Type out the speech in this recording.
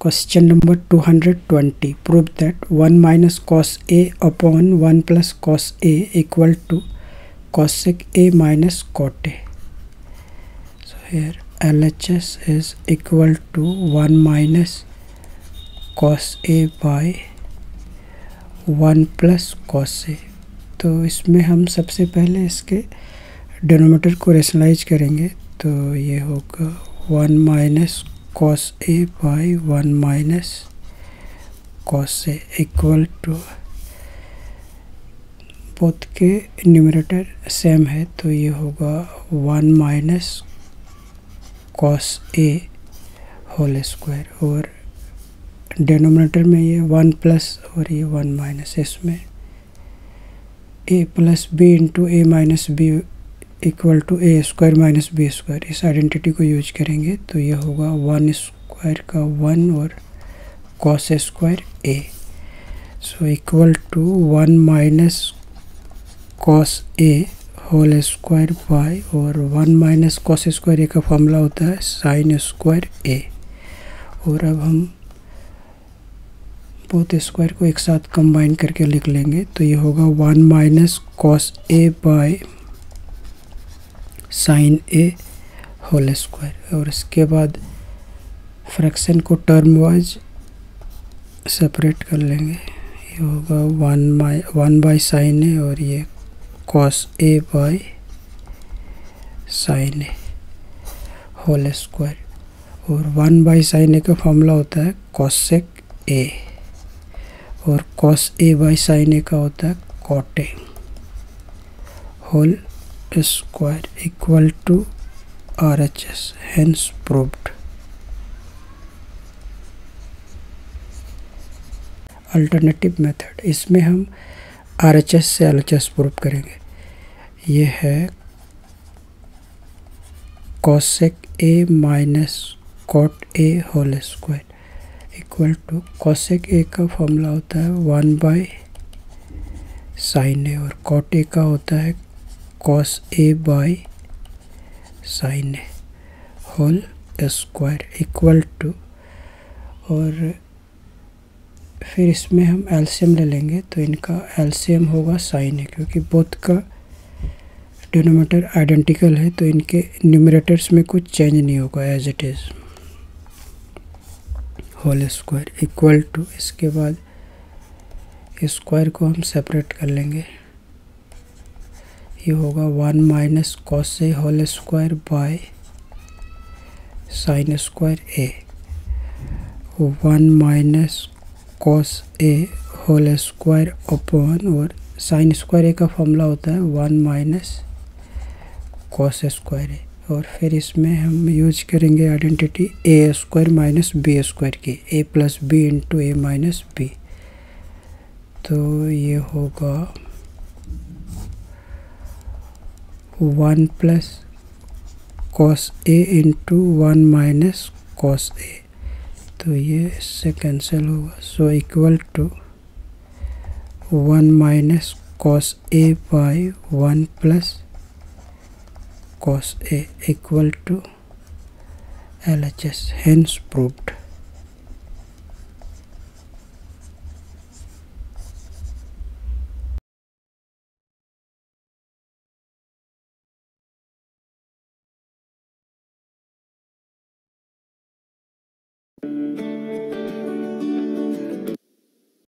Question number 220. Prove that 1 minus cos A upon 1 plus cos A equal to cosec A minus cot A. So here LHS is equal to 1 minus cos A by 1 plus cos A. तो इसमें हम सबसे पहले इसके denominator को rationalise करेंगे, तो ये होगा 1 minus cos A by 1 minus cos A equal to, both के न्यूमरेटर सेम है तो ये होगा 1 minus cos A whole square, और डिनोमिनेटर में ये 1 प्लस और ये 1 माइनस, इसमें a plus B into A minus B equal to A square minus B square, इस आइडेंटिटी को यूज करेंगे तो ये होगा 1 स्क्वायर का 1 और cos square A, so equal to 1 minus cos A whole square by, और 1 माइनस कॉस स्क्वायर ए का फॉर्मूला होता है साइन स्क्वायर ए, और अब हम बोथ स्क्वायर को एक साथ कंबाइन करके लिख लेंगे तो ये होगा 1 minus cos A by sine A whole square, और इसके बाद फ्रैक्शन को टर्म वाइज सेपरेट कर लेंगे, ये होगा 1 बाई साइन ए और ये cos A by sine A whole square, और 1 बाई साइन ए का फॉर्मूला होता है कॉसेक ए, और cos A by sine A का होता है cot A whole square equal to RHS, hence proved. Alternative method, इसमें हम RHS से LHS प्रूव करेंगे। ये है cosec A minus cot A whole square equal to, cosec A का फॉर्मूला होता है 1 बाई साइन ए, और कॉट ए का होता है cos A by sine A whole square equal to, और फिर इसमें हम एलसीएम ले लेंगे तो इनका एलसीएम होगा साइन ए, क्योंकि बोथ का डिनोमिनेटर आइडेंटिकल है तो इनके न्यूमरेटर्स में कुछ चेंज नहीं होगा, as it is whole square equal to, इसके बाद स्क्वायर को हम सेपरेट कर लेंगे, ये होगा 1 minus cos A whole square by sine square A, 1 minus cos A whole square upon, और साइन स्क्वायर ए का फॉर्मूला होता है 1 माइनस कॉस स्क्वायर ए, और फिर इसमें हम यूज करेंगे identity A square minus B square की, A plus B into A minus B, तो ये होगा 1 plus cos A into 1 minus cos A, तो ये इससे कैंसिल होगा, so equal to 1 minus cos A by 1 plus cos A equal to LHS, hence proved.